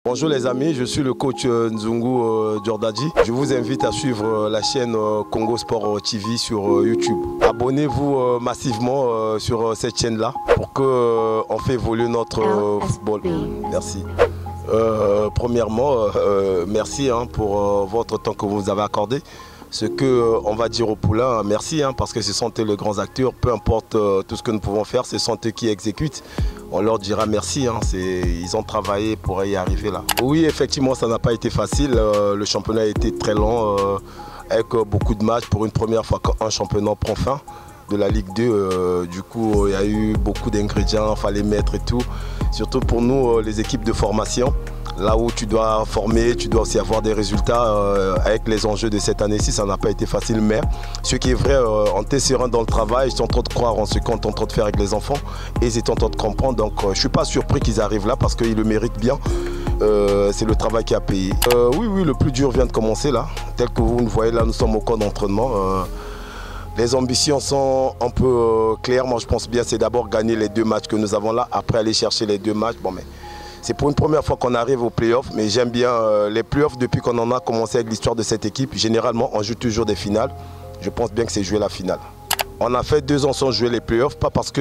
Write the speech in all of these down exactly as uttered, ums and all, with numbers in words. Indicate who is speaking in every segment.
Speaker 1: Bonjour les amis, je suis le coach Nzungu euh, Djordadji. Je vous invite à suivre euh, la chaîne euh, Congo Sport T V sur euh, YouTube. Abonnez-vous euh, massivement euh, sur euh, cette chaîne-là pour qu'on euh, fait évoluer notre euh, football. Merci. Euh, premièrement, euh, merci hein, pour euh, votre temps que vous nous avez accordé. Ce qu'on euh, va dire aux poulains, merci hein, parce que ce sont eux les grands acteurs. Peu importe euh, tout ce que nous pouvons faire, ce sont eux qui exécutent. On leur dira merci, hein, ils ont travaillé pour y arriver là. Oui, effectivement, ça n'a pas été facile. Euh, le championnat a été très long, euh, avec euh, beaucoup de matchs pour une première fois qu'un championnat prend fin de la Ligue deux. Euh, du coup, il y a eu beaucoup d'ingrédients, il fallait mettre et tout. Surtout pour nous, euh, les équipes de formation. Là où tu dois former, tu dois aussi avoir des résultats euh, avec les enjeux de cette année-ci, ça n'a pas été facile. Mais ce qui est vrai, euh, on était serein dans le travail, ils sont en train de croire en ce qu'on est en train de faire avec les enfants et ils étaient en train de comprendre. Donc euh, je ne suis pas surpris qu'ils arrivent là parce qu'ils le méritent bien. Euh, c'est le travail qui a payé. Euh, oui, oui, le plus dur vient de commencer là. Tel que vous le voyez là, nous sommes au camp d'entraînement. Euh, Les ambitions sont un peu euh, claires. Moi, je pense bien c'est d'abord gagner les deux matchs que nous avons là, après aller chercher les deux matchs. Bon, mais c'est pour une première fois qu'on arrive aux playoffs, mais j'aime bien euh, les playoffs depuis qu'on en a commencé avec l'histoire de cette équipe. Généralement, on joue toujours des finales. Je pense bien que c'est jouer la finale. On a fait deux ans sans jouer les playoffs, pas parce qu'on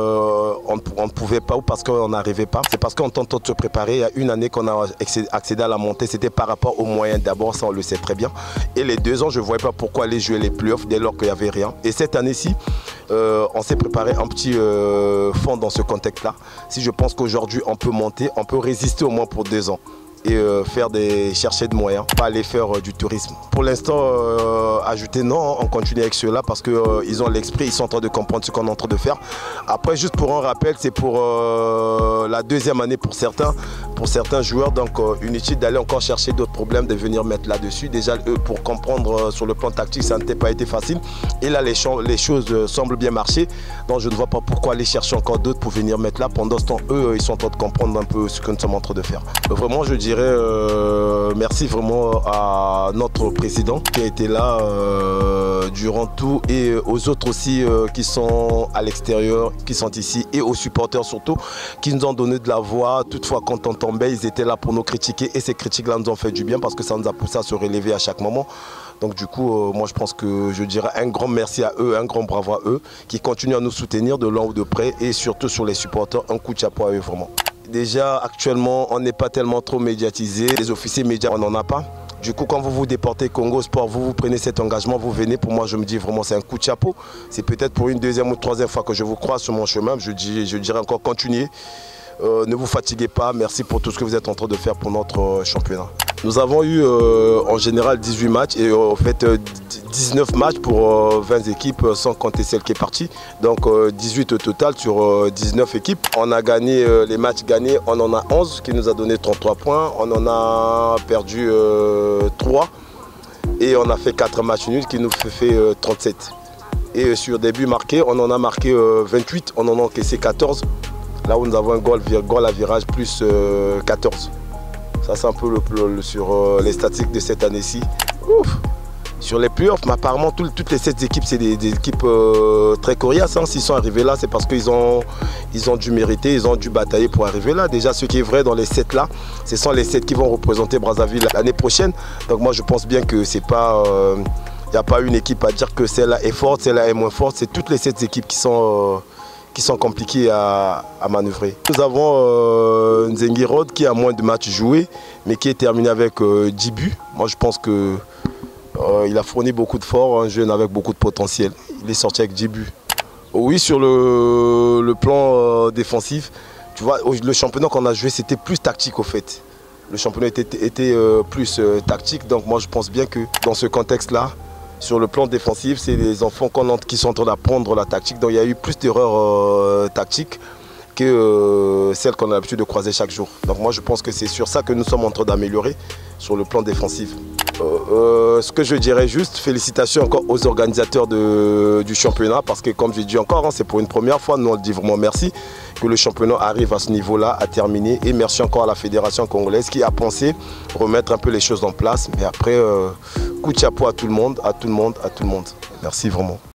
Speaker 1: euh, ne pouvait pas ou parce qu'on n'arrivait pas. C'est parce qu'en tentant de se préparer, il y a une année qu'on a accédé à la montée, c'était par rapport aux moyens d'abord, ça on le sait très bien. Et les deux ans, je ne voyais pas pourquoi aller jouer les playoffs dès lors qu'il n'y avait rien. Et cette année-ci, euh, on s'est préparé un petit euh, fond dans ce contexte-là. Si je pense qu'aujourd'hui on peut monter, on peut résister au moins pour deux ans. Et euh, faire des, chercher de moyens, pas aller faire euh, du tourisme. Pour l'instant, euh, ajouter non, on continue avec ceux-là parce qu'ils euh, ont l'esprit, ils sont en train de comprendre ce qu'on est en train de faire. Après, juste pour un rappel, c'est pour euh, la deuxième année pour certains, pour certains joueurs, donc euh, inutile d'aller encore chercher d'autres problèmes, de venir mettre là-dessus. Déjà, eux, pour comprendre euh, sur le plan tactique, ça n'a pas été facile. Et là, les, les choses euh, semblent bien marcher. Donc, je ne vois pas pourquoi aller chercher encore d'autres pour venir mettre là. Pendant ce temps, eux, ils sont en train de comprendre un peu ce que nous sommes en train de faire. Vraiment, je dirais Euh, merci vraiment à notre président qui a été là euh, durant tout et aux autres aussi euh, qui sont à l'extérieur, qui sont ici et aux supporters surtout qui nous ont donné de la voix. Toutefois quand on tombait, ils étaient là pour nous critiquer et ces critiques-là nous ont fait du bien parce que ça nous a poussé à se relever à chaque moment. Donc du coup, euh, moi je pense que je dirais un grand merci à eux, un grand bravo à eux qui continuent à nous soutenir de loin ou de près et surtout sur les supporters, un coup de chapeau à eux vraiment. Déjà, actuellement, on n'est pas tellement trop médiatisé. Les officiers médias, on n'en a pas. Du coup, quand vous vous déportez Congo Sport, vous vous prenez cet engagement, vous venez. Pour moi, je me dis vraiment, c'est un coup de chapeau. C'est peut-être pour une deuxième ou troisième fois que je vous croise sur mon chemin. Je, dis, je dirais encore, continuez. Euh, ne vous fatiguez pas. Merci pour tout ce que vous êtes en train de faire pour notre euh, championnat. Nous avons eu euh, en général dix-huit matchs et en euh, fait euh, dix-neuf matchs pour euh, vingt équipes euh, sans compter celle qui est partie. Donc euh, dix-huit au total sur euh, dix-neuf équipes. On a gagné euh, les matchs gagnés, on en a onze qui nous a donné trente-trois points. On en a perdu euh, trois et on a fait quatre matchs nuls qui nous fait, fait euh, trente-sept. Et euh, sur des buts marqués, on en a marqué euh, vingt-huit, on en a encaissé quatorze. Là où nous avons un goal, goal à virage plus euh, quatorze. Ça c'est un peu le, le, sur euh, les statistiques de cette année-ci. Sur les playoffs, mais apparemment tout, toutes les sept équipes, c'est des, des équipes euh, très coriaces. Hein. S'ils sont arrivés là, c'est parce qu'ils ont, ils ont dû mériter, ils ont dû batailler pour arriver là. Déjà, ce qui est vrai dans les sept là, ce sont les sept qui vont représenter Brazzaville l'année prochaine. Donc moi, je pense bien que c'est pas... Euh, il n'y a pas une équipe à dire que celle-là est forte, celle-là est moins forte. C'est toutes les sept équipes qui sont... Euh, qui sont compliqués à, à manœuvrer. Nous avons euh, Nzengi Rod qui a moins de matchs joués, mais qui est terminé avec euh, dix buts. Moi je pense qu'il euh, a fourni beaucoup de force, un jeune avec beaucoup de potentiel. Il est sorti avec dix buts. Oui, sur le, le plan euh, défensif, tu vois, le championnat qu'on a joué, c'était plus tactique au fait. Le championnat était, était euh, plus euh, tactique, donc moi je pense bien que dans ce contexte-là, sur le plan défensif, c'est les enfants qui sont en train d'apprendre la tactique. Donc il y a eu plus d'erreurs euh, tactiques que euh, celles qu'on a l'habitude de croiser chaque jour. Donc moi je pense que c'est sur ça que nous sommes en train d'améliorer sur le plan défensif. Euh, euh, ce que je dirais juste, félicitations encore aux organisateurs de, du championnat parce que comme je dis encore, hein, c'est pour une première fois, nous on le dit vraiment merci que le championnat arrive à ce niveau-là, à terminer. Et merci encore à la Fédération congolaise qui a pensé remettre un peu les choses en place. Mais après, euh, coup de chapeau à tout le monde, à tout le monde, à tout le monde. Merci vraiment.